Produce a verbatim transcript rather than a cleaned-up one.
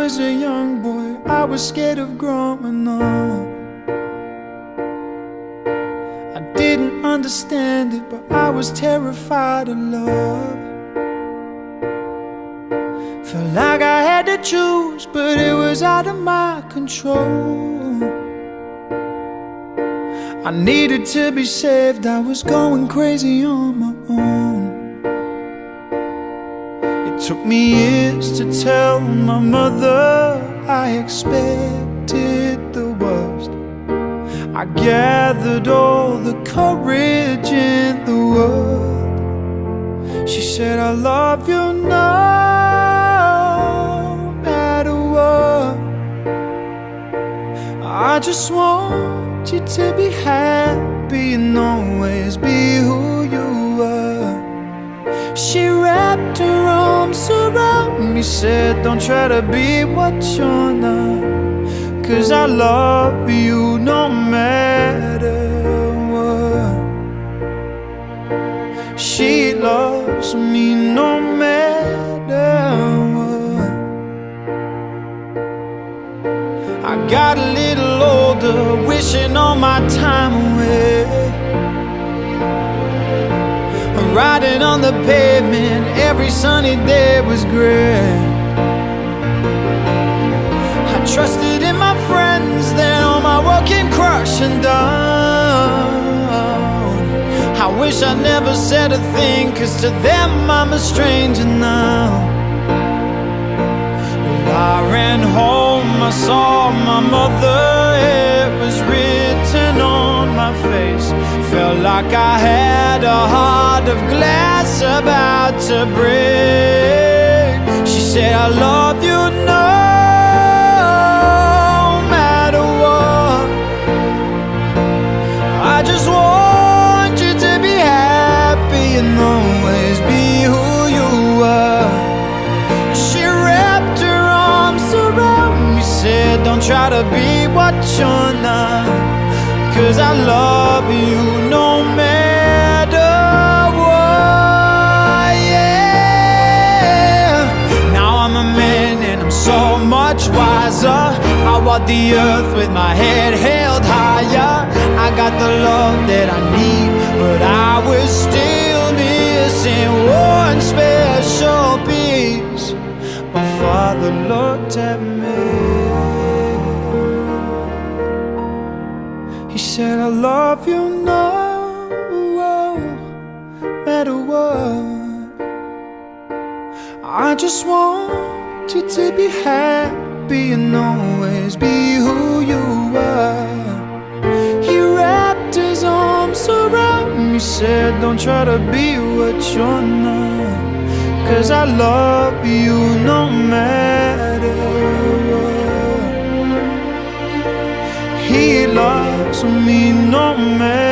was a young boy, I was scared of growing up. I didn't understand it, but I was terrified of love. Felt like I had to choose, but it was out of my control. I needed to be saved, I was going crazy on my own. It took me years to tell my mother I expected the worst. I gathered all the courage in the world. She said, I love you no matter what. I just want you to be happy and always be who you were. She wrapped her arms around me, said, don't try to be what you're not, 'cause I love you no matter what. She loves me no matter what. I got a little older, wishing all my time away, riding on the pavement, every sunny day was great. I trusted in my friends, then all my world came crashing down. I wish I never said a thing, 'cause to them I'm a stranger now. Well, I ran home, I saw my mother, it was written on my face. Felt like I had a heart of glass about to break. She said, I love you no matter what. I just want you to be happy and always be who you were. She wrapped her arms around me, said, don't try to be what you're not, 'cause I love you no matter what, yeah. Now I'm a man and I'm so much wiser. I walk the earth with my head held higher. I got the love that I need, but I was still missing one special piece. My father looked at me, he said, I love you no matter what. I just want you to be happy and always be who you are. He wrapped his arms around me, said, don't try to be what you're not, 'cause I love you no matter what. He loves me no matter